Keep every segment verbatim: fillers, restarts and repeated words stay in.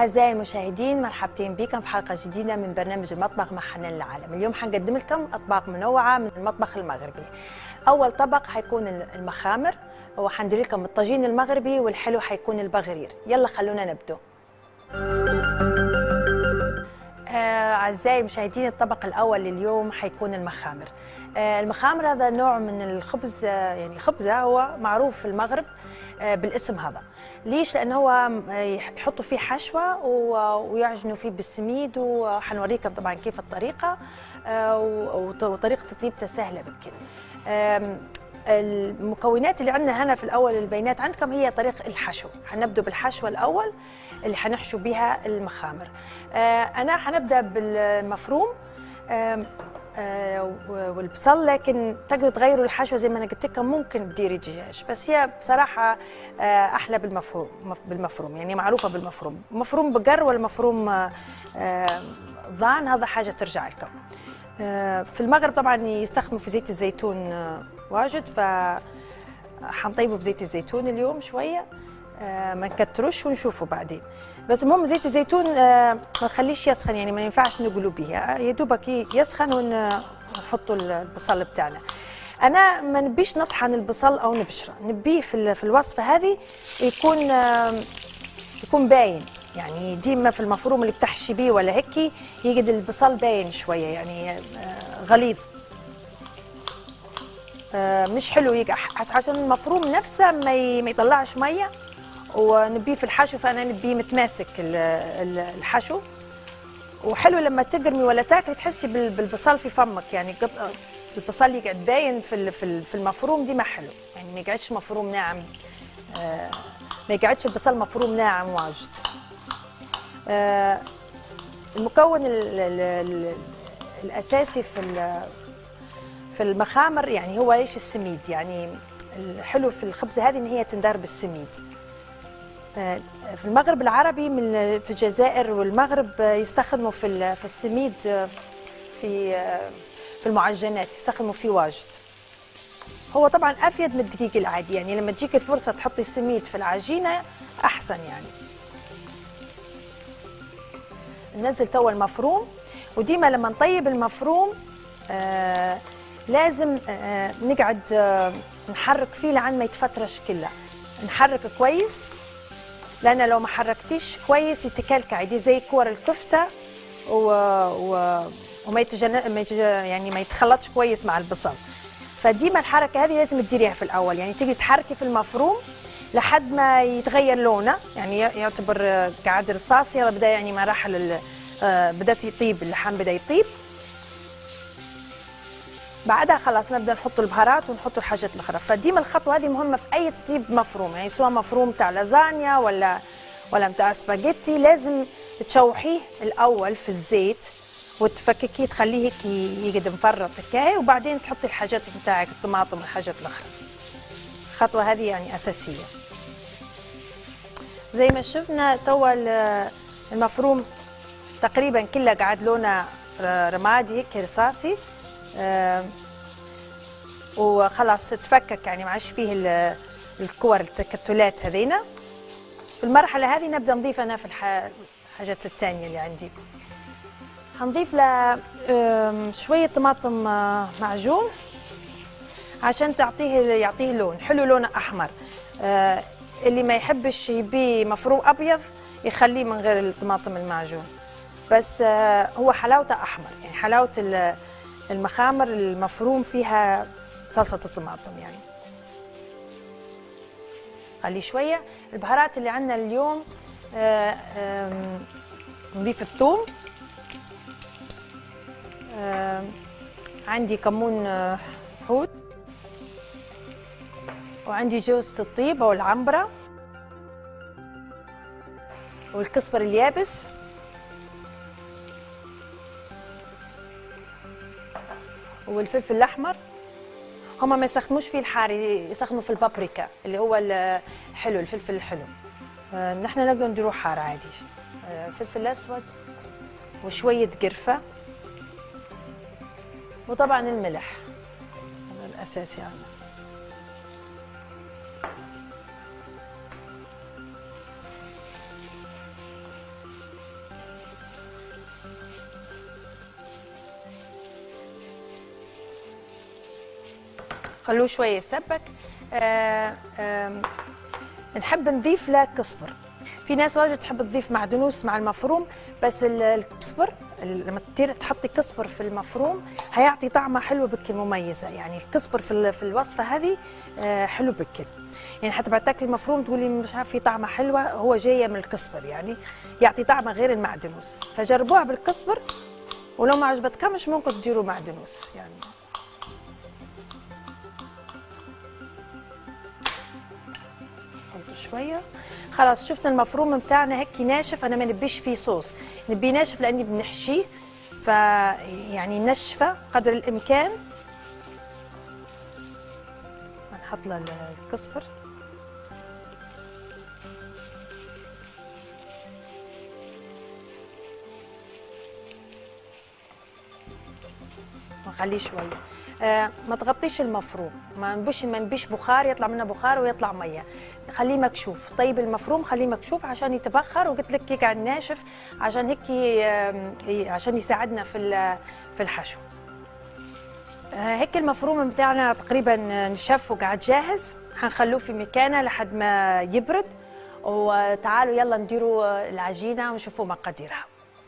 أعزائي المشاهدين، مرحبتين بكم في حلقة جديدة من برنامج المطبخ مع حنان العالم. اليوم حنقدم لكم أطباق منوعة من المطبخ المغربي. أول طبق حيكون المخامر، وحندير لكم الطاجين المغربي، والحلو حيكون البغرير. يلا خلونا نبدأ. آه، أعزائي المشاهدين، الطبق الأول لليوم حيكون المخامر. آه، المخامر هذا نوع من الخبز، آه، يعني خبزة هو معروف في المغرب آه، بالاسم هذا. ليش؟ لأنه هو يحطوا فيه حشوة ويعجنوا فيه بالسميد، وحنوريكم طبعا كيف الطريقة، آه، وطريقة تطيبته سهلة بكل. المكونات اللي عندنا هنا في الأول، البيانات عندكم، هي طريقة الحشو. حنبدأ بالحشوة الأول اللي حنحشو بها المخامر. آه أنا حنبدأ بالمفروم آه آه والبصل، لكن تقدروا تغيروا الحشوة زي ما أنا قلت لكم. ممكن تديري دجاج، بس هي بصراحة آه أحلى بالمفروم. بالمفروم يعني معروفة بالمفروم، مفروم بقر ولا مفروم آه ضان، هذا حاجة ترجع لكم. آه في المغرب طبعا يستخدموا في زيت الزيتون آه واجد، ف حنطيبه بزيت الزيتون اليوم شوية، آه ما نكتروش ونشوفه بعدين. بس المهم زيت الزيتون آه ما نخليش يسخن، يعني ما ينفعش نقلوا به، يا دوبك يسخن ونحطوا البصل بتاعنا. انا ما نبيش نطحن البصل او نبشره، نبيه في في الوصفه هذه يكون آه يكون باين. يعني ديما في المفروم اللي بتحشي بيه ولا هيك يجد البصل باين شويه، يعني آه غليظ، آه مش حلو يقع، عشان المفروم نفسه ما يطلعش ميه. ونبيه في الحشو، فانا نبيه متماسك الحشو، وحلو لما تقرمي ولا تاكلي تحسي بالبصل في فمك، يعني البصل يقعد باين في في المفروم، دي ما حلو، يعني ما يقعدش مفروم ناعم، آه ما يقعدش البصل مفروم ناعم واجد. آه المكون ال ال ال الاساسي في في المخامر يعني هو ليش السميد. يعني الحلو في الخبزه هذه ان هي تندار بالسميد. في المغرب العربي، من في الجزائر والمغرب، يستخدموا في في السميد في في المعجنات، يستخدموا فيه واجد. هو طبعا افيد من الدقيق العادي، يعني لما تجيك الفرصه تحطي السميد في العجينه احسن. يعني ننزل توا المفروم، وديما لما نطيب المفروم آه لازم آه نقعد آه نحرك فيه لعن ما يتفترش كله، نحرك كويس، لأن لو ما حركتيش كويس يتكلكع، يدي زي كور الكفتة و... و... وما يتجن... ما يتج... يعني ما يتخلطش كويس مع البصل. فديما الحركة هذه لازم تديريها في الأول، يعني تيجي تحركي في المفروم لحد ما يتغير لونه، يعني يعتبر قاعد رصاصي، هذا بدأ يعني مراحل ال... بدأت يطيب، اللحم بدأ يطيب. بعدها خلاص نبدا نحط البهارات ونحط الحاجات الاخرى. فديما الخطوه هذه مهمه في اي تطيب مفروم، يعني سواء مفروم تاع لازانيا ولا ولا تاع سباجيتي، لازم تشوحيه الاول في الزيت وتفككيه، تخليه هيك يقعد مفرط هكايا، وبعدين تحطي الحاجات نتاعك، الطماطم والحاجات الاخرى. الخطوه هذه يعني اساسيه. زي ما شفنا توا المفروم تقريبا كله قاعد لونه رمادي هيك رصاصي، آه وخلاص تفكك، يعني ما عادش فيه الكور التكتلات هذينا. في المرحله هذه نبدا نضيف انا في الحاجات الثانيه اللي عندي. هنضيف له شويه طماطم معجون عشان تعطيه يعطيه لون حلو، لونه احمر. آه اللي ما يحبش يبي مفروم ابيض يخليه من غير الطماطم المعجون، بس آه هو حلاوته احمر، يعني حلاوه المخامر المفروم فيها صلصة الطماطم. يعني خلي شوية. البهارات اللي عندنا اليوم آه آه نضيف الثوم، آه عندي كمون آه حوت، وعندي جوز الطيب أو العنبرة، والكزبر اليابس، والفلفل الاحمر. هما ما يستخدموش فيه الحار، يستخدموا في البابريكا اللي هو الحلو، الفلفل الحلو. آه نحن نقدر نديروه حار عادي. آه فلفل الاسود وشويه قرفه، وطبعا الملح هذا الاساسي يعني. خلوه شويه يتسبك. آه آه نحب نضيف له كزبر. في ناس واجد تحب تضيف معدنوس مع المفروم، بس الكزبر لما تدير تحطي كزبر في المفروم هيعطي طعمه حلو بكل مميزه. يعني الكزبر في في الوصفه هذه حلو بكل، يعني حتى بعد تاكلي المفروم تقولي مش عارف في طعمه حلوه، هو جايه من الكزبر، يعني يعطي طعمه غير المعدنوس. فجربوها بالكزبر، ولو ما عجبتكمش ممكن تديروا معدنوس يعني. شويه خلاص. شفت المفروم بتاعنا هيك ناشف، انا ما نبيش فيه صوص، نبيه ناشف لاني بنحشيه، ف يعني نشفه قدر الامكان. هنحط له الكزبر. ونخليه شويه. آه ما تغطيش المفروم، ما نبش ما نبيش بخار يطلع منه بخار ويطلع ميه، خليه مكشوف. طيب المفروم خليه مكشوف عشان يتبخر، وقلت لك يقعد ناشف عشان هيك آه عشان يساعدنا في في الحشو. آه هيك المفروم بتاعنا تقريبا نشف وقعد جاهز. حنخلوه في مكانه لحد ما يبرد، وتعالوا يلا نديروا العجينه ونشوفوا مقاديرها.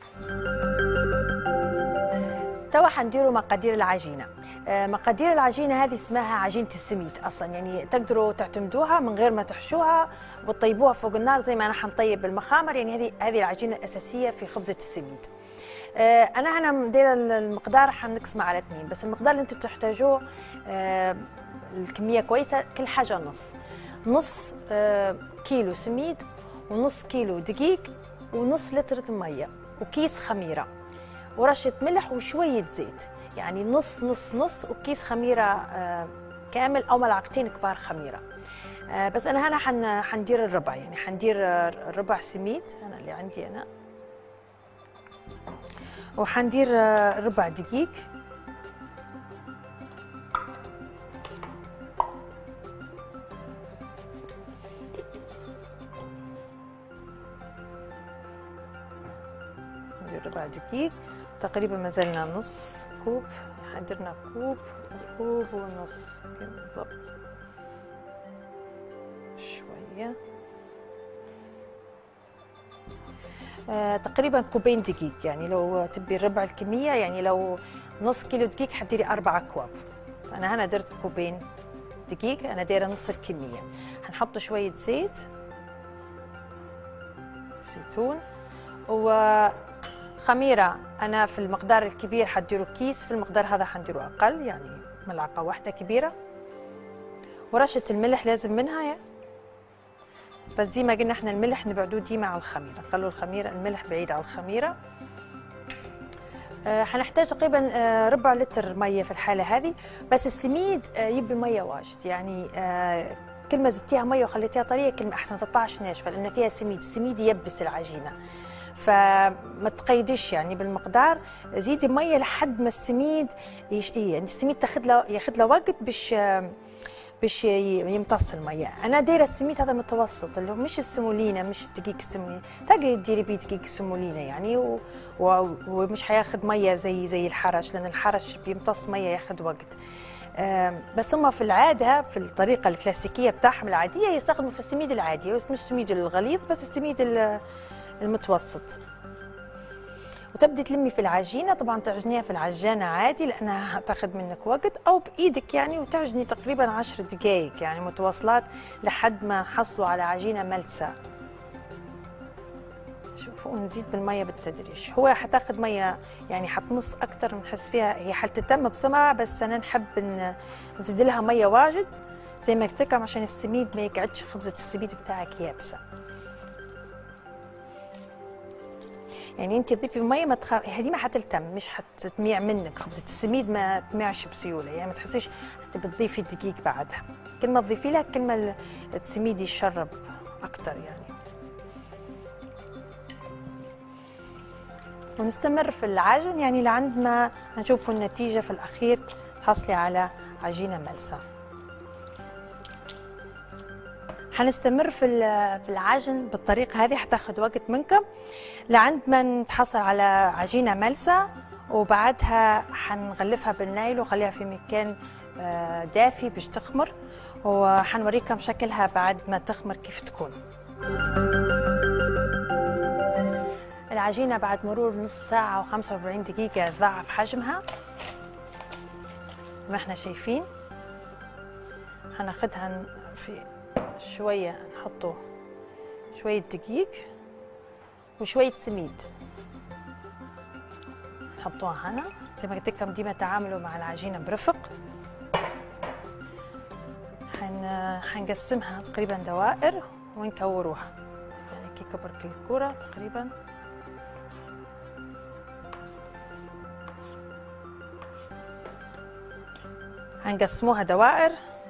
توا حنديروا مقادير العجينه. مقادير العجينه هذه اسمها عجينه السميد اصلا، يعني تقدروا تعتمدوها من غير ما تحشوها وتطيبوها فوق النار زي ما انا حنطيب المخامر. يعني هذه هذه العجينه الاساسيه في خبزه السميد. انا هنا مديره المقدار حنقسمه على اثنين، بس المقدار اللي انتم تحتاجوه الكميه كويسه، كل حاجه نص نص كيلو سميد، ونص كيلو دقيق، ونص لتر ميه، وكيس خميره، ورشه ملح وشويه زيت. يعني نص نص نص، وكيس خميره آه كامل او ملعقتين كبار خميره. آه بس انا هنا حن حندير الربع، يعني حندير آه ربع سميد انا اللي عندي انا، وحندير آه ربع دقيق، ندير ربع دقيق تقريبا، ما زلنا نص كوب، حضرنا كوب وكوب ونص كده بالضبط. شويه آه تقريبا كوبين دقيق، يعني لو تبي ربع الكميه، يعني لو نص كيلو دقيق حديري أربعة أكواب. فأنا هنا درت كوبين دقيق، أنا دايرة نص الكمية. هنحط شوية زيت زيتون، وخميرة أنا في المقدار الكبير حديروا كيس، في المقدار هذا حنديروا أقل، يعني ملعقة واحدة كبيرة. ورشة الملح لازم منها يعني. بس ديما قلنا احنا الملح نبعدوه ديما على الخميرة، خلوا الخميرة الملح بعيد على الخميرة. آه حنحتاج تقريبا آه ربع لتر مية في الحالة هذه، بس السميد آه يبي مية واجد، يعني آه كل ما زدتيها مية وخليتيها طرية كل ما أحسن، ما تطلعش ناشفة لأن فيها سميد، السميد يبس العجينة. فما تقيديش يعني بالمقدار، زيدي مية لحد ما السميد يش... يعني السميد تاخذ له ياخذ له وقت باش باش يمتص الميه. انا دايره السميد هذا متوسط، اللي هو مش السمولينا، مش الدقيق السمولينا، تقدري تديري بيه دقيق السمولينا يعني، و... و... ومش حياخذ ميه زي زي الحرش، لان الحرش بيمتص ميه ياخذ وقت. بس هم في العاده في الطريقه الكلاسيكيه بتاعهم العاديه يستخدموا في السميد العادي، مش السميد الغليظ، بس السميد المتوسط. وتبدي تلمي في العجينه، طبعا تعجنيها في العجانه عادي لانها هتاخذ منك وقت، او بايدك يعني، وتعجني تقريبا عشر دقائق يعني متواصلات لحد ما نحصلوا على عجينه ملسه. شوفوا نزيد بالميه بالتدريج، هو حتاخذ ميه يعني حتمص اكثر، نحس فيها هي حتتم بسرعه، بس انا نحب نزيد لها ميه واجد زي ما قلت لكم عشان السميد ما يقعدش خبزه السميد بتاعك يابسه. يعني انت تضيفي ميه ما تخاف، هذه ما حتلتم، مش حتتميع منك خبزه السميد، ما تميعش بسهوله، يعني ما تحسيش انت بتضيفي دقيق بعدها، كل ما تضيفي لها كل ما السميد يشرب اكثر يعني. ونستمر في العجن يعني لعند ما نشوفوا النتيجه في الاخير تحصلي على عجينه ملسه. حنستمر في في العجن بالطريقه هذه، حتاخذ وقت منكم لعند ما نتحصل على عجينه ملسه، وبعدها حنغلفها بالنايل وخليها في مكان دافي باش تخمر، وحنوريكم شكلها بعد ما تخمر كيف تكون. العجينة بعد مرور نص ساعة وخمسة وأربعين دقيقة ضاعف حجمها ما احنا شايفين. هناخدها في شوية، نحطه شوية دقيق وشوية سميد نحطوها هنا. زي ما قلت لكم ديما تعاملوا مع العجينة برفق. حن... حنقسمها تقريبا دوائر ونكوروها، يعني كي كبر كل كورة تقريبا. هنقسموها دوائر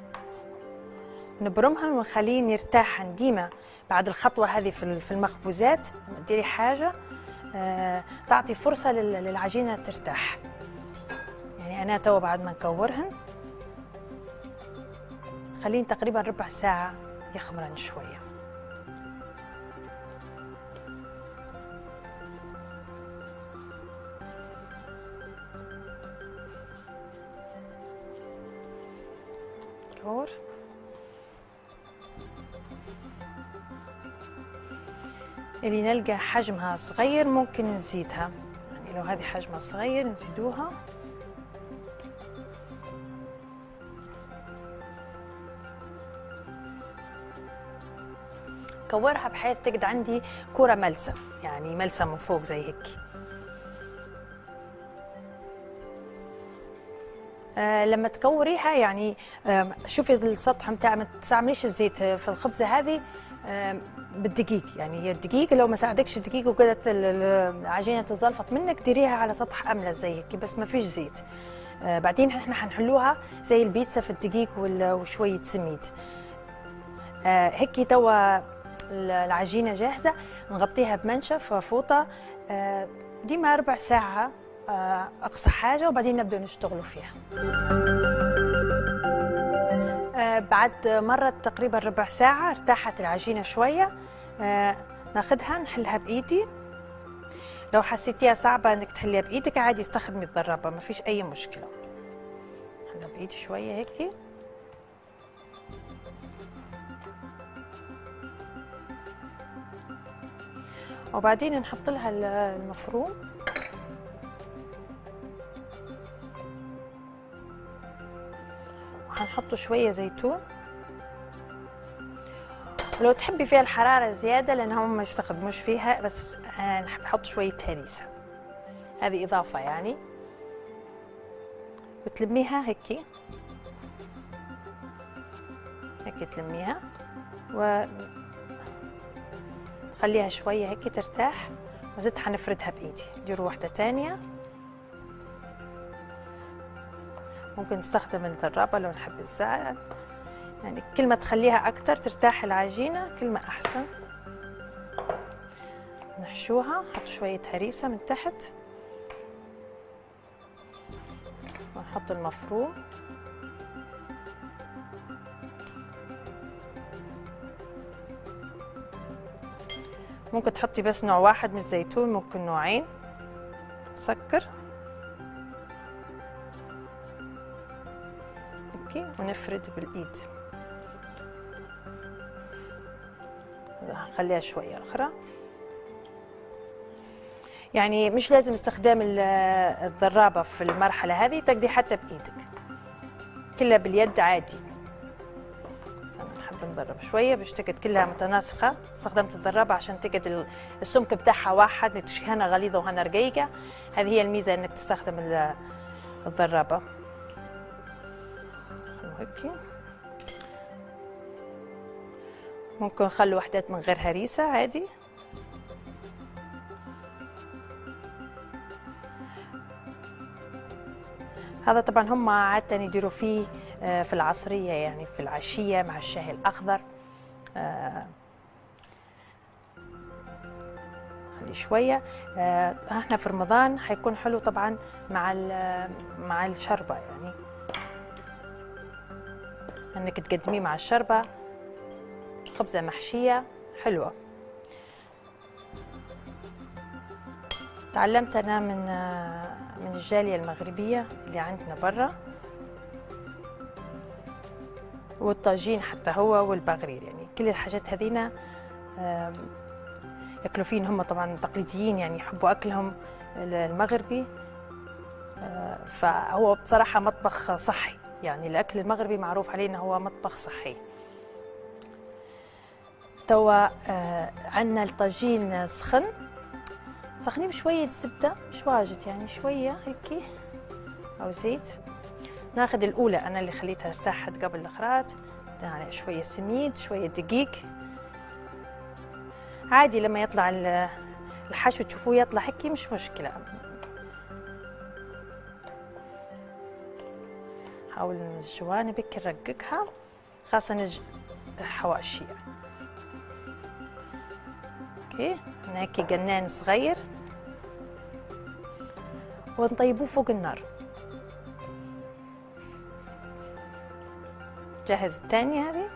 نبرمها ونخليه يرتاح. ديما بعد الخطوة هذه في المخبوزات لما تديري حاجة آه، تعطي فرصة للعجينة ترتاح. يعني أنا توا بعد ما نكورهن خلين تقريبا ربع ساعة يخمرن شوية. كور اللي نلقى حجمها صغير ممكن نزيدها، يعني لو هذه حجمها صغير نزيدوها. كورها بحيث تقعد عندي كرة ملسة، يعني ملسة من فوق زي هيك. آه لما تكوريها يعني آه شوفي السطح متاع، ما تستعمليش الزيت في الخبزة هذه آه بالدقيق. يعني هي الدقيق لو ما ساعدكش الدقيق وقدرت العجينة تزلفط منك ديريها على سطح أملس زي هيك بس ما فيش زيت. آه بعدين احنا حنحلوها زي البيتزا في الدقيق وشوية سميد. آه هيك توا العجينة جاهزة، نغطيها بمنشف وفوطة آه ديما ربع ساعة آه أقصى حاجة، وبعدين نبدأ نشتغلوا فيها. آه بعد مرة تقريبا ربع ساعة ارتاحت العجينة شوية. آه ناخدها نحلها بإيدي. لو حسيتيها صعبة انك تحليها بإيدك عادي استخدمي الضربة، ما فيش أي مشكلة. نحلها بإيدي شوية هيك. وبعدين نحط لها المفروم. وحنحط شوية زيتون، ولو تحبي فيها الحرارة زيادة لأن هم ما يستخدموش فيها، بس نحب أحط شوية هريسة، هذه إضافة يعني. وتلميها هيك هيك تلميها و خليها شوية هيك ترتاح. وزيت حنفردها بإيدي. نديروا واحدة تانية، ممكن نستخدم الدرابة لو نحب الزعل، يعني كل ما تخليها أكتر ترتاح العجينة كل ما أحسن. نحشوها، نحط شوية هريسة من تحت ونحط المفروم. ممكن تحطي بس نوع واحد من الزيتون، ممكن نوعين. سكر اوكي ونفرد بالايد. هخليها شويه اخرى. يعني مش لازم استخدام الضرابه في المرحله هذه، تقدري حتى بايدك كلها باليد عادي. نحب نضرب شويه باش تقعد كلها متناسقه. استخدمت الضرابه عشان تقعد السمك بتاعها واحد، مش هنا غليظه وهنا رقيقه. هذه هي الميزه انك تستخدم الضرابه. هيك ممكن نخلي وحدات من غير هريسه عادي. هذا طبعا هم عادة يديروا فيه في العصرية، يعني في العشية مع الشاي الأخضر. خلي شوية. احنا في رمضان حيكون حلو طبعا مع مع الشربة، يعني انك تقدميه مع الشربة. خبزة محشية حلوة. تعلمت أنا من من الجالية المغربية اللي عندنا برا. والطاجين حتى هو والبغرير، يعني كل الحاجات هذينا ياكلوا فين. هم طبعا تقليديين يعني يحبوا اكلهم المغربي، فهو بصراحه مطبخ صحي، يعني الاكل المغربي معروف عليه انه هو مطبخ صحي. توا عندنا الطاجين سخن، سخنيه بشويه زبده، مش واجد يعني شويه هيك او زيت. ناخذ الاولى انا اللي خليتها ارتاحت قبل الاخرات، يعني شويه سميد شويه دقيق عادي. لما يطلع الحشو تشوفوه يطلع هيك مش مشكله. حاول الجوانب هيك نرققها، خاصه الحواشي. اوكي هنا هيك جنان صغير ونطيبوه فوق النار. جهز الثانية هذه.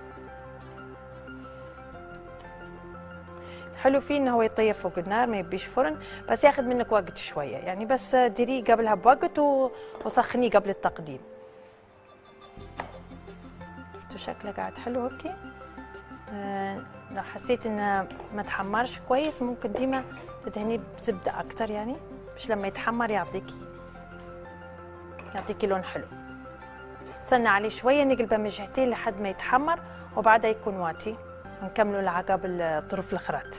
الحلو فيه انه هو يطيب فوق النار، ما يبيش فرن، بس ياخذ منك وقت شوية يعني، بس ديريه قبلها بوقت وسخنيه قبل التقديم. شفتوا شكله قاعد حلو هيك. آه لو حسيت انه ما تحمرش كويس ممكن ديما تدهنيه بزبدة اكتر، يعني مش لما يتحمر يعطيكي يعطيكي لون حلو. استنى عليه شويه نقلبه من جهتين لحد ما يتحمر وبعدها يكون واتي، نكملوا العقاب الطرف الاخرات.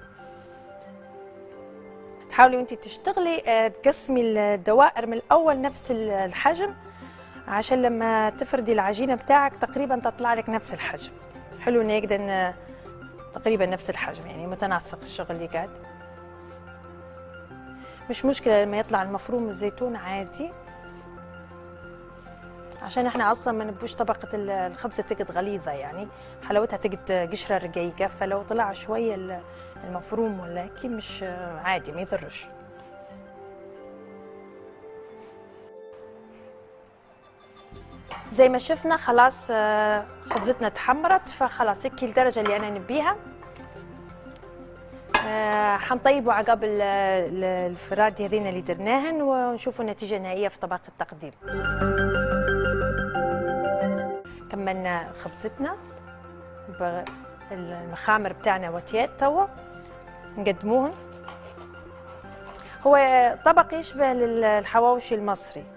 تحاولي وانتي تشتغلي تقسمي الدوائر من الاول نفس الحجم، عشان لما تفردي العجينه بتاعك تقريبا تطلع لك نفس الحجم. حلو انه يقدر تقريبا نفس الحجم، يعني متناسق الشغل اللي قاعد. مش مشكله لما يطلع المفروم الزيتون عادي، عشان احنا اصلا ما نبوش طبقه الخبزه تقعد غليظه، يعني حلاوتها تقعد قشره رقيقه، فلو طلع شويه المفروم ولا هيك مش عادي ما يضرش. زي ما شفنا خلاص خبزتنا تحمرت، فخلاص هيك الدرجه اللي انا نبيها. حنطيبوا عقب الفراد هذين اللي درناهن ونشوفوا النتيجه النهائيه في طبق التقديم. كملنا خبزتنا، المخامر بتاعنا وتيات توا نقدموهن. هو طبق يشبه الحواوشي المصري،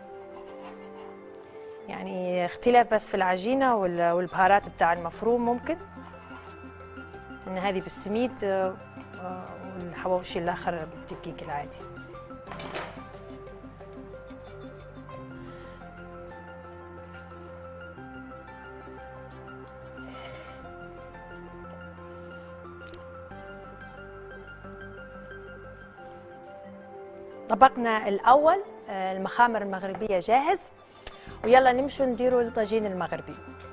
يعني اختلاف بس في العجينه والبهارات بتاع المفروم. ممكن ان هذه بالسميد والحواوشي الاخر بالدقيق العادي. طبقنا الأول المخامر المغربية جاهز، ويلا نمشوا نديروا الطاجين المغربي.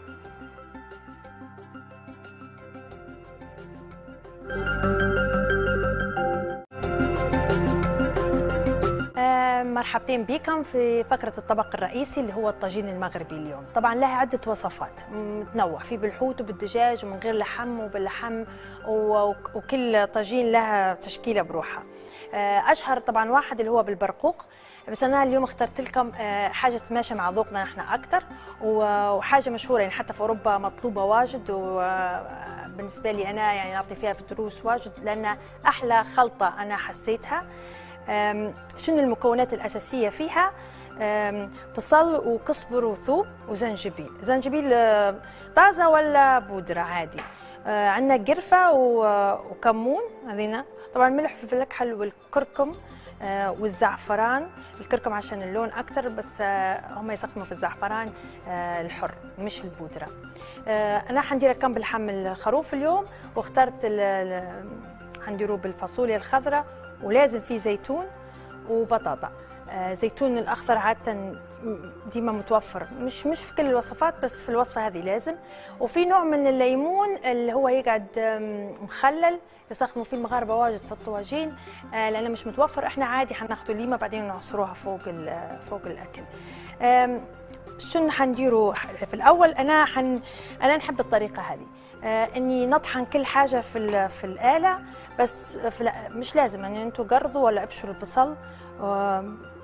مرحبتين بكم في فقرة الطبق الرئيسي اللي هو الطاجين المغربي اليوم. طبعا لها عدة وصفات متنوع، في بالحوت وبالدجاج ومن غير لحم وباللحم، وكل طاجين لها تشكيلة بروحها. أشهر طبعا واحد اللي هو بالبرقوق، بس أنا اليوم اخترت لكم حاجة تماشى مع ذوقنا احنا أكثر، وحاجة مشهورة يعني حتى في أوروبا مطلوبة واجد، وبالنسبة لي أنا يعني نعطي فيها في الدروس واجد لأن أحلى خلطة أنا حسيتها. شنو المكونات الأساسية فيها؟ بصل وكزبر وثوم وزنجبيل. زنجبيل طازة ولا بودرة عادي. عندنا قرفة وكمون هذينا، طبعا ملح وفلفل الكحل والكركم والزعفران. الكركم عشان اللون أكتر، بس هم يستخدموا في الزعفران الحر مش البودرة. أنا حندير كم باللحم الخروف اليوم، واخترت حنديروه بالفاصوليا الخضراء، ولازم فيه زيتون وبطاطا. زيتون الأخضر عادة ديما متوفر، مش مش في كل الوصفات بس في الوصفة هذه لازم. وفي نوع من الليمون اللي هو يقعد مخلل يستخدموا فيه المغاربة واجد في الطواجين، لأنه مش متوفر. احنا عادي حناخدوا ليمة بعدين نعصروها فوق فوق الأكل. شنو حنديروا في الأول؟ أنا حن أنا نحب الطريقة هذه، اني نطحن كل حاجه في في الاله، بس في مش لازم يعني انتم قرضوا ولا ابشروا البصل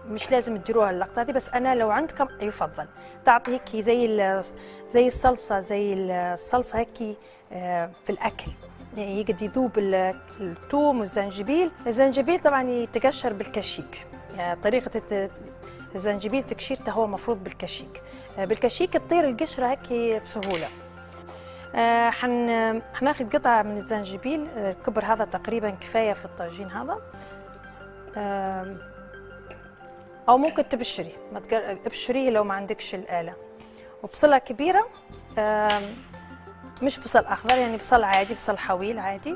مش لازم تديروها اللقطه هذه، بس انا لو عندكم يفضل تعطي هيك زي زي الصلصه زي الصلصه هيك في الاكل، يعني يقعد يذوب الثوم والزنجبيل. الزنجبيل طبعا يتقشر بالكشيك، يعني طريقه الزنجبيل تقشيرته هو مفروض بالكشيك، بالكشيك تطير القشره هيك بسهوله. آه حن حناخذ قطعه من الزنجبيل، الكبر هذا تقريبا كفايه في الطاجين هذا، آه او ممكن تبشري، ما تبشريه لو ما عندكش الاله. وبصله كبيره، آه مش بصل اخضر، يعني بصل عادي، بصل حويل عادي.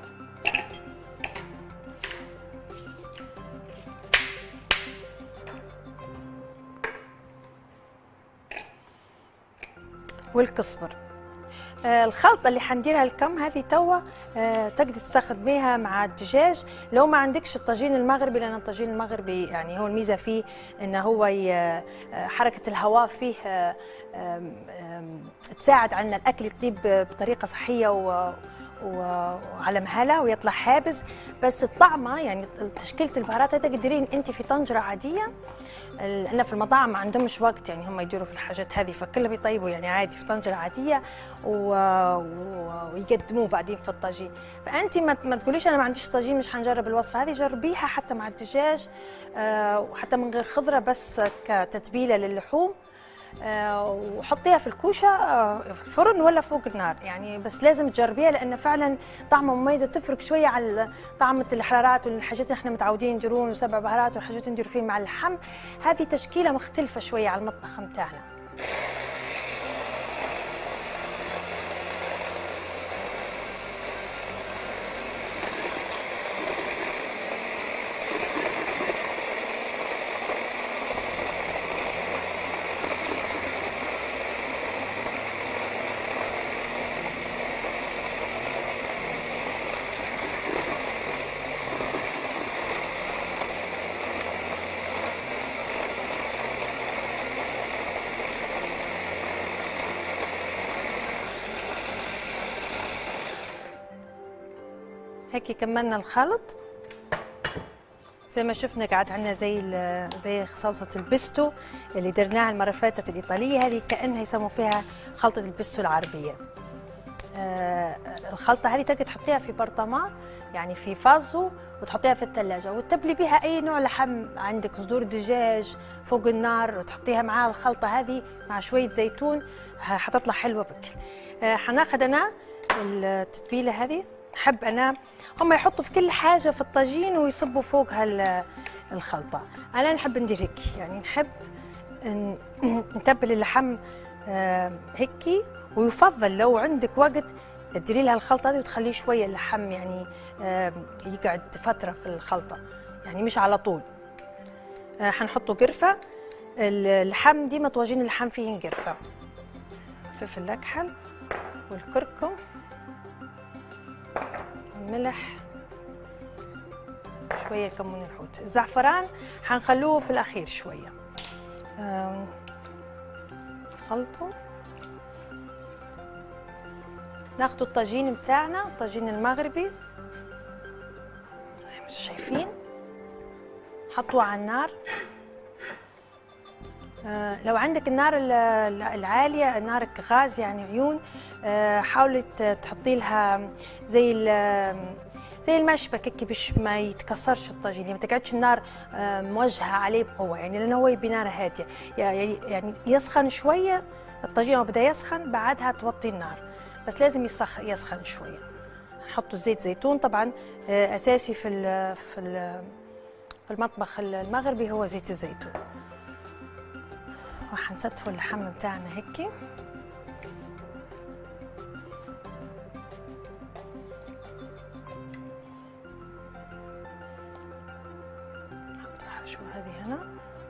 والكزبر. آه الخلطه اللي حنديرها الكم هذه توا آه تقدر تستخدميها مع الدجاج لو ما عندكش الطاجين المغربي، لان الطاجين المغربي يعني هو الميزه فيه انه هو حركه الهواء فيه آه آه تساعد على ان الاكل يطيب بطريقه صحيه و وعلى مهله ويطلع حابس. بس الطعمه يعني تشكيله البهارات تقدرين انت في طنجره عاديه، لان في المطاعم ما عندهمش وقت يعني هم يديروا في الحاجات هذه، فكلهم يطيبوا يعني عادي في طنجره عاديه و... ويقدموه بعدين في الطاجين. فانت ما, ما تقوليش انا ما عنديش طاجين مش حنجرب الوصفه هذه، جربيها حتى مع الدجاج آه وحتى من غير خضره، بس كتتبيله للحوم. آه وحطيها في الكوشه آه في الفرن ولا فوق النار يعني، بس لازم تجربيها لان فعلا طعمها مميزه، تفرق شويه على طعمه الحرارات والحاجات اللي احنا متعودين نديرون وسبع بهارات والحاجات اللي نديروا فيها مع اللحم. هذه تشكيله مختلفه شويه على المطبخ متاعنا. هيك كملنا الخلط زي ما شفنا، قاعد عندنا زي زي صلصه البيستو اللي درناها المره اللي فاتت الايطاليه، هذه كانها يسموا فيها خلطه البيستو العربيه. آه الخلطه هذه تقدر تحطيها في برطمان يعني في فازو وتحطيها في الثلاجه وتبلي بها اي نوع لحم عندك، صدور دجاج فوق النار وتحطيها معها الخلطه هذه مع شويه زيتون حتطلع حلوه بكل. آه حناخذ انا التتبيله هذه، نحب انا هم يحطوا في كل حاجه في الطاجين ويصبوا فوقها الخلطه، انا نحب ندير هيك يعني، نحب نتبل اللحم هيك. ويفضل لو عندك وقت تديري لها الخلطه هذه وتخليه شويه اللحم يعني يقعد فتره في الخلطه يعني مش على طول. حنحطوا قرفه، اللحم ديما طواجين اللحم فيه قرفه، فلفل اكحل والكركم، الملح، شويه كمون الحوت. الزعفران حنخلوه في الاخير شويه. آه نخلطه، ناخدوا الطاجين بتاعنا، الطاجين المغربي زي ما شايفين، حطوه على النار. آه لو عندك النار العاليه، نارك غاز يعني عيون، آه حاولي تحطي لها زي زي المشبك هيك باش ما يتكسرش الطاجين، يعني ما تقعدش النار آه موجهه عليه بقوه يعني، لانه هو يبي نار هاديه يعني يسخن شويه الطاجين، وبدا يسخن بعدها توطي النار، بس لازم يسخن يسخن شويه. نحطوا زيت زيتون طبعا آه اساسي في ال في ال في المطبخ المغربي هو زيت الزيتون. وحنستفوا اللحم بتاعنا هيك، نحط الحشوة هذه هنا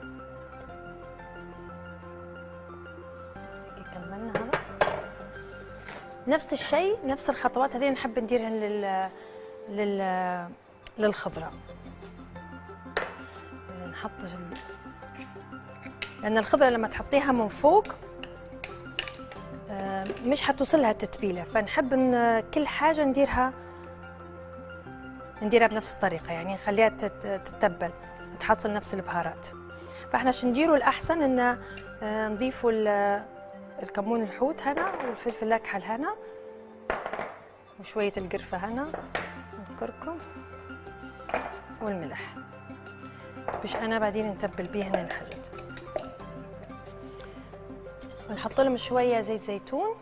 هيك. كملنا هذا نفس الشيء، نفس الخطوات هذه نحب نديرها لل لل للخضرة. نحط لأن الخضرة لما تحطيها من فوق مش حتوصلها التتبيلة، فنحب ان كل حاجة نديرها نديرها بنفس الطريقة يعني، نخليها تتبل تحصل نفس البهارات. فاحنا شنديروا الاحسن ان نضيفوا الكمون الحوت هنا والفلفل الاكحل هنا وشويه القرفه هنا والكركم والملح باش انا بعدين نتبل بيه هنا الحاجات. ونحط لهم شويه زيت زيتون،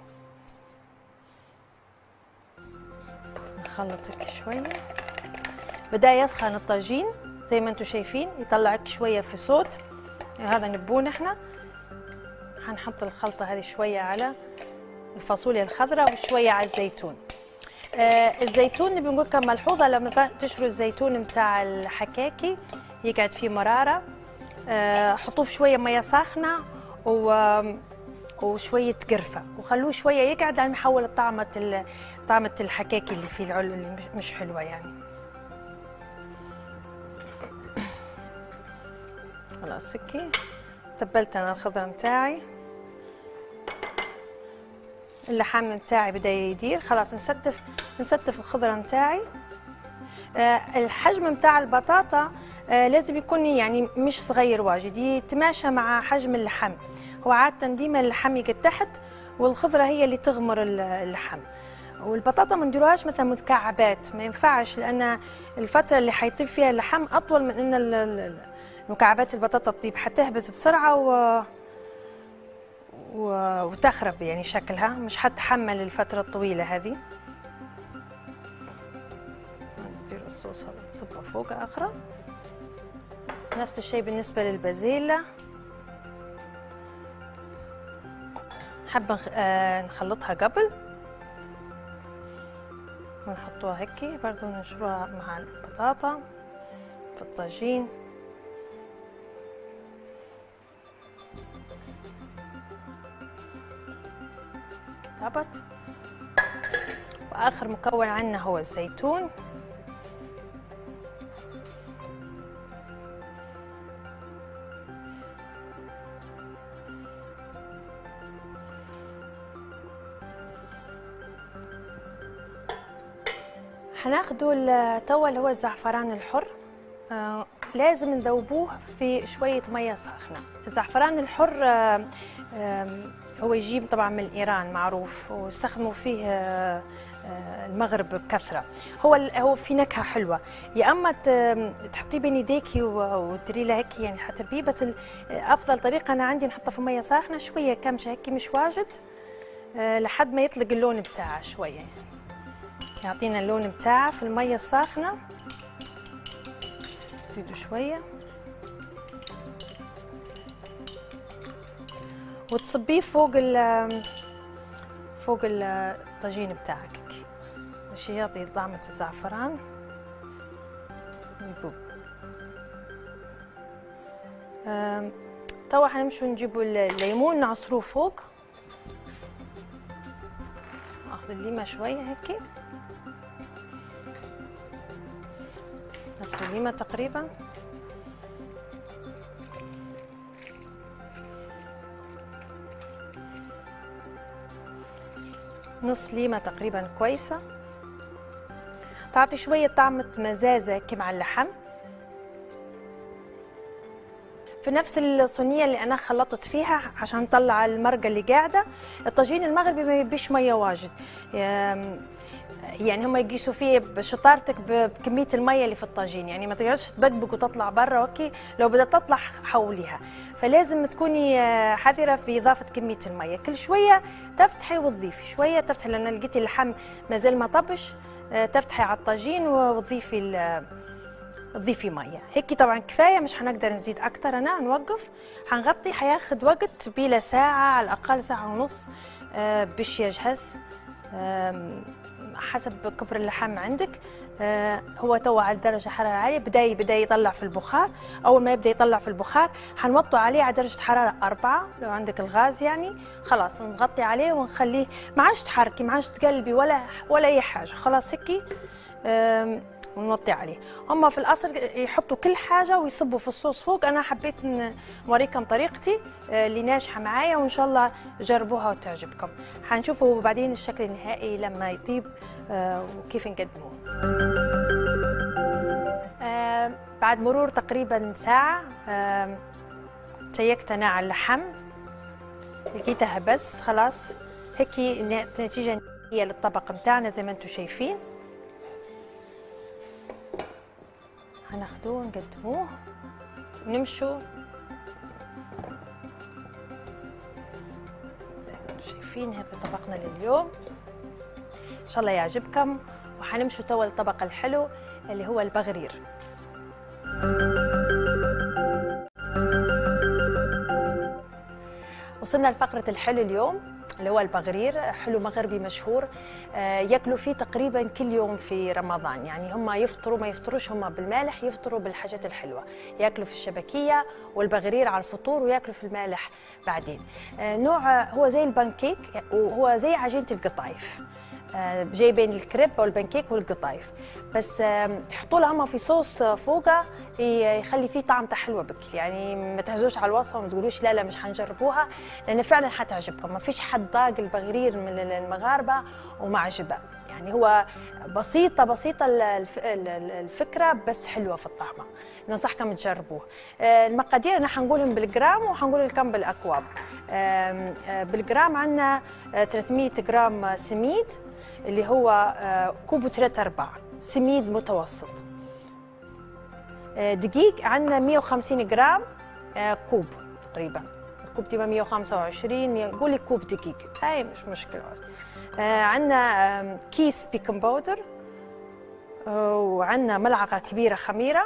نخلط هيك شويه. بدا يسخن الطاجين زي ما انتم شايفين، يطلع هيك شويه في صوت، هذا نبون احنا. حنحط الخلطه هذه شويه على الفاصوليا الخضراء وشويه على الزيتون. آه الزيتون نبي نقول كم ملحوظه، لما تشروا الزيتون متاع الحكاكي يقعد فيه مراره، آه حطوه في شويه ميه ساخنه و وشويه قرفه وخلوه شويه يقعد لين يحول طعمه طعمه الحكاكي اللي فيه العلو اللي مش حلوه يعني. خلاص هيك تبلت انا الخضره متاعي، اللحم متاعي بدا يدير. خلاص نستف نستف الخضره متاعي. آه الحجم متاع البطاطا آه لازم يكون يعني مش صغير واجد، يتماشى مع حجم اللحم. هو عاده ديما اللحم يقعد تحت والخضره هي اللي تغمر اللحم. والبطاطا ما نديروهاش مثلا مكعبات، ما ينفعش، لان الفتره اللي حيطيب فيها اللحم اطول من ان مكعبات البطاطا تطيب، حتهبط بسرعه و... و... وتخرب يعني شكلها، مش حتحمل الفتره الطويله هذه. ندير الصوص هذا نصبه فوق اخرى. نفس الشيء بالنسبه للبازيلا، حابه نخلطها قبل ونحطوها هيك برضو، نشروها مع البطاطا في الطاجين. طابت. واخر مكون عندنا هو الزيتون. حناخدوا توا اللي هو الزعفران الحر، آه لازم نذوبوه في شويه ميه ساخنه. الزعفران الحر آه آه هو يجيب طبعا من ايران معروف، واستخدموا فيه آه آه المغرب بكثره. هو هو في نكهه حلوه، يا اما تحطيه بين يديكي وتديري له هيك يعني حتربيه، بس افضل طريقه انا عندي نحطه في ميه ساخنه شويه كمشه هيك مش واجد، آه لحد ما يطلق اللون بتاعه شويه، يعطينا اللون بتاعه في الميه الساخنه. زيدوا شويه وتصبيه فوق ال فوق الطاجين بتاعك باش يعطي طعمة الزعفران يذوب. توا حنمشوا نجيبوا الليمون نعصروه فوق. ناخذ الليمه شويه هيك، ناخذ الليمه تقريبا نص ليمه تقريبا كويسه، تعطي شويه طعمه مزازه هيك مع اللحم. في نفس الصينيه اللي انا خلطت فيها عشان نطلع المرقه اللي قاعده، الطاجين المغربي ما يبيش ميه واجد، يعني هم يقيسوا فيه بشطارتك بكميه الميه اللي في الطاجين، يعني ما تقعدش تبقبق وتطلع برا. اوكي لو بدها تطلع حوليها، فلازم تكوني حذره في اضافه كميه الميه. كل شويه تفتحي وتضيفي شويه، تفتحي لان لقيتي اللحم مازال ما طبش، تفتحي على الطاجين وتضيفي تضيفي ميه هيك. طبعا كفايه، مش هنقدر نزيد اكتر. انا نوقف، حنغطي، حياخد وقت بلا ساعه على الاقل، ساعه ونص باش يجهز حسب كبر اللحم عندك. هو تو على درجه حراره عاليه، بدا بدا يطلع في البخار. اول ما يبدا يطلع في البخار حنوطوا عليه على درجه حراره أربعة لو عندك الغاز يعني. خلاص نغطي عليه ونخليه، ما عادش تحركي، ما عادش تقلبي ولا ولا اي حاجه، خلاص هيك ونوطي عليه. هم في الاصل يحطوا كل حاجه ويصبوا في الصوص فوق. انا حبيت ان اوريكم طريقتي اللي ناجحه معايا، وان شاء الله جربوها وتعجبكم. حنشوفوا بعدين الشكل النهائي لما يطيب وكيف نقدموه. بعد مرور تقريبا ساعه تيكت انا على اللحم، لقيتها بس خلاص هيك النتيجه هي للطبق متاعنا زي ما انتم شايفين. هناخدوه نقدموه ونمشوا زي ما انتم شايفين. هذا طبقنا لليوم، ان شاء الله يعجبكم. وحنمشوا توا للطبق الحلو اللي هو البغرير. وصلنا لفقرة الحلو اليوم اللي هو البغرير، حلو مغربي مشهور ياكلوا فيه تقريبا كل يوم في رمضان. يعني هم يفطروا ما يفطروش هم بالمالح، يفطروا بالحاجات الحلوة، ياكلوا في الشبكية والبغرير على الفطور وياكلوا في المالح بعدين. نوع هو زي البانكيك وهو زي عجينة القطايف، جاي بين الكريب والبانكيك والقطايف، بس يحطوا لها هم في صوص فوقه يخلي فيه طعم حلوه بكل. يعني ما تهزوش على الوصفه وما تقولوش لا لا مش حنجربوها، لان فعلا حتعجبكم. ما فيش حد ضاق البغرير من المغاربه وما عجبه. يعني هو بسيطه بسيطه الفكره بس حلوه في الطعمه، ننصحكم تجربوه. المقادير انا حنقولهم بالجرام وحنقول لكم بالاكواب. بالجرام عندنا ثلاثمية جرام سميد اللي هو كوب وثلاثة أرباع، سميد متوسط. دقيق عندنا مية وخمسين جرام كوب تقريبا، الكوب تبقى مية وخمسة وعشرين، قولي كوب دقيق هاي مش مشكلة. عندنا كيس بيكنج باودر، وعندنا ملعقة كبيرة خميرة،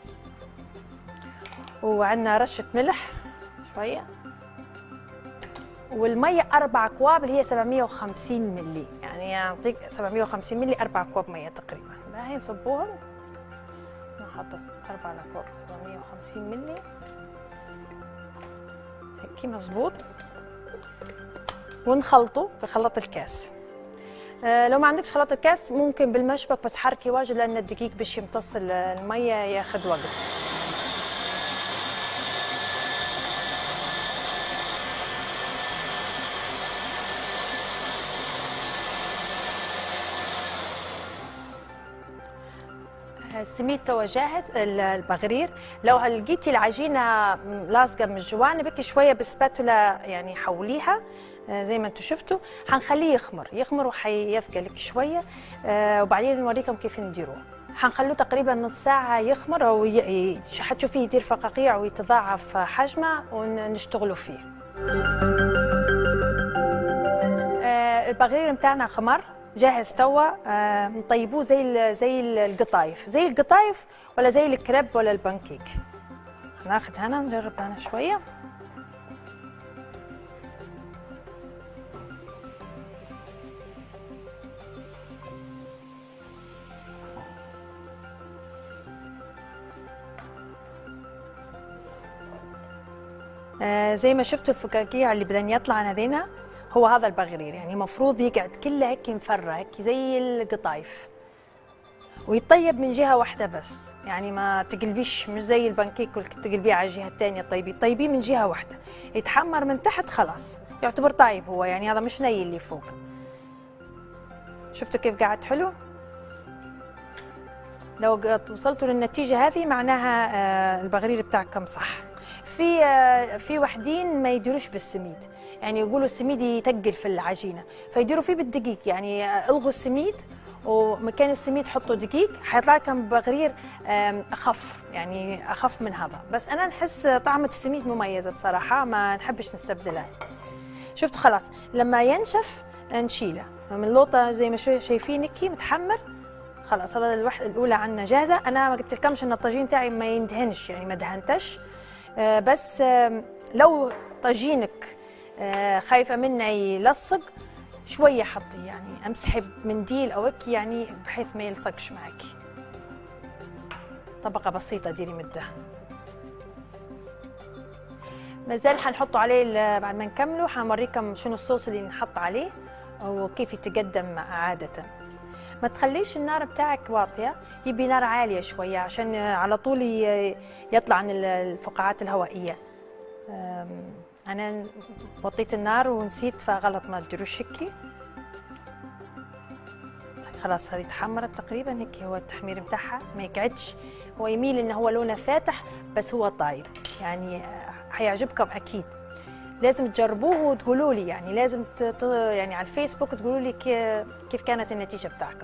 وعندنا رشة ملح شوية، والمية أربع أكواب اللي هي سبعمية وخمسين ملي. يعني يعطيك سبعمية وخمسين ملي، أربع أكواب مية تقريبا. هاي نصبوهم، نحط أربع أكواب سبعمية وخمسين ملي هيك مظبوط، ونخلطه في خلاط الكاس. آه لو ما عندكش خلاط الكاس ممكن بالمشبك، بس حركي واجد لأن الدقيق باش يمتص المية ياخذ وقت. السميد توا جاهز. البغرير لو لقيتي العجينه لاصقه من الجوانب هيك شويه بسباتولا يعني حوليها زي ما انتم شفتوا، حنخليه يخمر يخمر وحيثقل لك شويه. آه وبعدين نوريكم كيف نديروه. حنخلوه تقريبا نص ساعه يخمر، او حتشوفيه يدير فقاقيع ويتضاعف حجمه ونشتغلوا فيه. آه البغرير بتاعنا خمر جاهز توا. آه نطيبوه زي زي القطايف، زي القطايف ولا زي الكريب ولا البانكيك. هناخد هنا نجرب هنا شويه. آه زي ما شفتوا الفقاقيع اللي بدنا يطلع هذينا، هو هذا البغرير. يعني مفروض يقعد كله هيك مفرة هيك زي القطايف، ويطيب من جهة واحدة بس. يعني ما تقلبيش مش زي البانكيك تقلبيه على الجهة الثانية، طيبيه طيبيه من جهة واحدة، يتحمر من تحت خلاص يعتبر طايب هو. يعني هذا مش ني اللي فوق. شفتوا كيف قاعد حلو؟ لو وصلتوا للنتيجة هذه معناها آه البغرير بتاعكم صح. في آه في وحدين ما يديروش بالسميد، يعني يقولوا السميد يتقل في العجينه فيديروا فيه بالدقيق. يعني الغوا السميد ومكان السميد حطوا دقيق، حيطلع لكم بغرير اخف، يعني اخف من هذا. بس انا نحس طعمه السميد مميزه بصراحه، ما نحبش نستبدلها. شفتوا خلاص لما ينشف نشيله من اللوطه زي ما شايفين هيك متحمر. خلاص هذا الوحده الاولى عندنا جاهزه. انا ما قلت لكمش ان الطاجين تاعي ما يندهنش، يعني ما دهنتش. بس لو طاجينك خايفه منه يلصق شويه حطي، يعني امسحي بمنديل او هيك يعني بحيث ما يلصقش معك. طبقه بسيطه ديري من الدهن. مازال حنحطوا عليه بعد ما نكملوا، حنوريكم شنو الصوص اللي نحط عليه وكيف يتقدم عاده. ما تخليش النار بتاعك واطيه، يبي نار عاليه شويه عشان على طول يطلع عن الفقاعات الهوائيه. انا وطيت النار ونسيت، فغلط ما تديروش هيك. خلاص هذه تحمرت تقريبا هيك، هو التحمير بتاعها ما يقعدش، هو يميل انه هو لونه فاتح بس هو طايب. يعني حيعجبكم اكيد. لازم تجربوه وتقولوا لي، يعني لازم ت... يعني على الفيسبوك تقولوا لي كيف كانت النتيجه بتاعكم.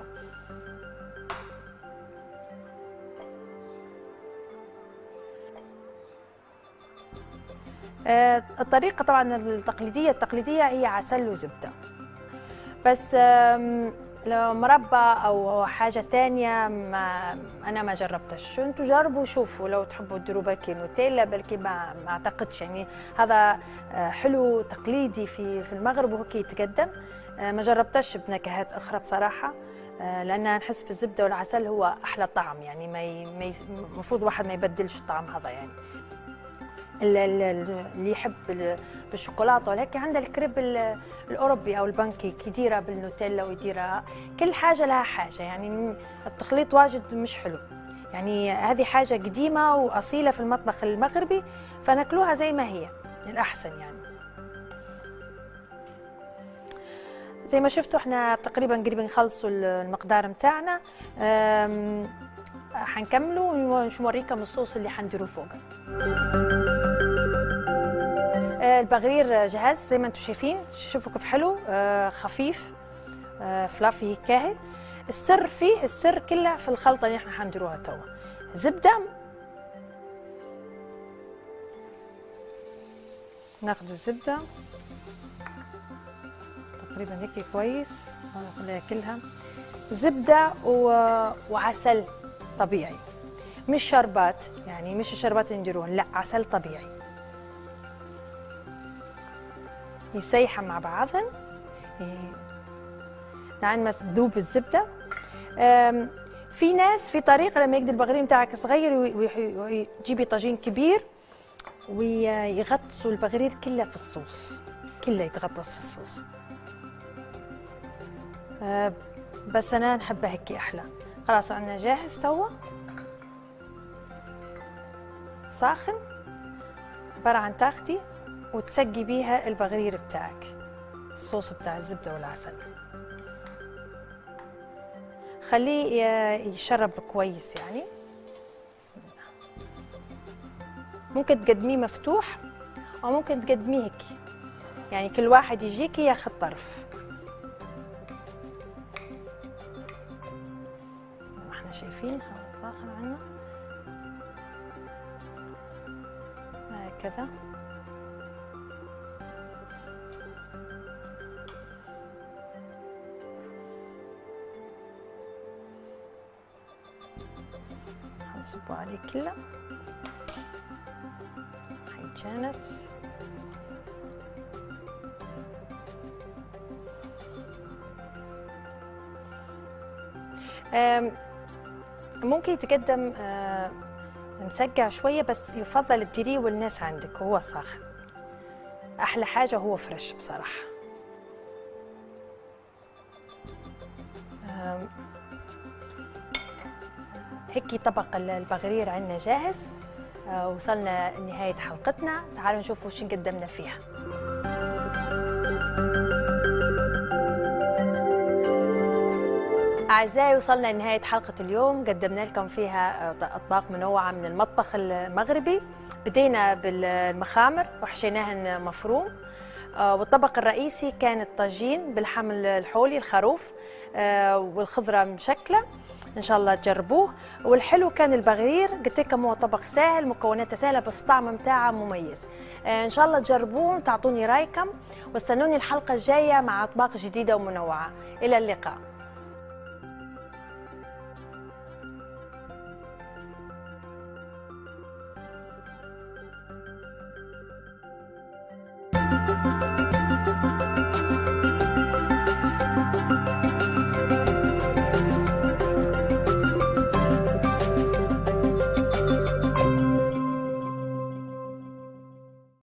آه الطريقه طبعا التقليديه التقليديه هي عسل وزبده، بس لو مربى او حاجه تانية ما انا ما جربتش. انتوا جربوا شوفوا، لو تحبوا تديروا بلكي نوتيلا بلكي، ما, ما اعتقدش يعني هذا حلو تقليدي في في المغرب وهيك يتقدم. ما جربتش بنكهات اخرى بصراحه، لان نحس في الزبده والعسل هو احلى طعم، يعني ما المفروض واحد ما يبدلش الطعم هذا. يعني اللي يحب بالشوكولاته وهيك عندها الكريب الاوروبي او البانكيك يديرها بالنوتيلا ويديرها، كل حاجه لها حاجه. يعني التخليط واجد مش حلو، يعني هذه حاجه قديمه واصيله في المطبخ المغربي، فناكلوها زي ما هي الاحسن. يعني زي ما شفتوا احنا تقريبا قريبين نخلصوا المقدار متاعنا. حنكملوا ونوريكم الصوص اللي حنديروه فوق. البغرير جاهز زي ما انتم شايفين، شوفوا كيف حلو، خفيف فلافي هيك. السر فيه، السر كله في الخلطه اللي احنا حنديروها توا. زبده، ناخذ الزبده تقريبا هيك كويس، نخليها كلها زبده وعسل طبيعي، مش شربات، يعني مش الشربات اللي نديروها، لا عسل طبيعي. يسيحوا مع بعضهم لعند ما تذوب الزبده. في ناس في طريقه لما يقدر البغرير نتاعك صغير ويجيبي طاجين كبير ويغطسوا البغرير كله في الصوص، كله يتغطس في الصوص، بس انا نحبها هيك احلى. خلاص عندنا جاهز توا، ساخن، عباره عن تاخدي وتسقي بيها البغرير بتاعك، الصوص بتاع الزبده والعسل. خليه يشرب كويس يعني. بسم الله. ممكن تقدميه مفتوح او ممكن تقدميه هيك، يعني كل واحد يجيك ياخذ طرف. احنا شايفين ساخن عنا هكذا. حنصبه عليه كله حيتجانس. ممكن يتقدم مسقع شويه، بس يفضل تديريه والناس عندك وهو ساخن. احلى حاجه هو فريش بصراحه. هيك طبق البغرير عندنا جاهز. وصلنا لنهايه حلقتنا، تعالوا نشوفوا شو قدمنا فيها. أعزائي وصلنا لنهاية حلقة اليوم، قدمنا لكم فيها أطباق منوعة من المطبخ المغربي. بدينا بالمخامر وحشيناهن مفروم، والطبق الرئيسي كان الطاجين بالحمل الحولي الخروف والخضرة مشكلة، إن شاء الله تجربوه. والحلو كان البغرير، قلت لكم هو طبق سهل، مكوناته سهلة بس طعم متاعه مميز. إن شاء الله تجربوه وتعطوني رأيكم، واستنوني الحلقة الجاية مع أطباق جديدة ومنوعة. إلى اللقاء.